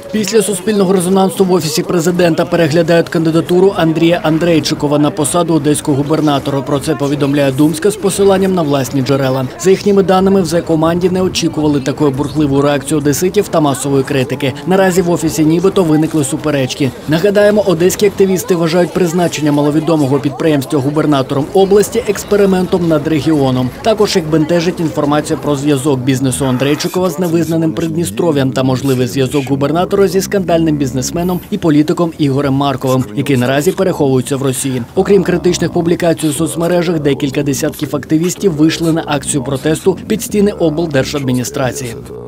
Після суспільного резонансу в Офісі президента переглядають кандидатуру Андрія Андрейчикова на посаду одеського губернатора. Про це повідомляє Думська з посиланням на власні джерела. За їхніми даними, в Зе-команді не очікували такої бурхливу реакцію одеситів та масової критики. Наразі в Офісі нібито виникли суперечки. Нагадаємо, одеські активісти вважають призначення маловідомого підприємства губернатором області експериментом над регіоном. Також їх бентежить інформація про зв'язок бізнесу Андрейчикова з невизнаним Придністров'ям та можливий зв'язок губернатора зі скандальним бізнесменом і політиком Ігорем Марковим, який наразі переховується в Росії. Окрім критичних публікацій у соцмережах, декілька десятків активістів вийшли на акцію протесту під стіни облдержадміністрації.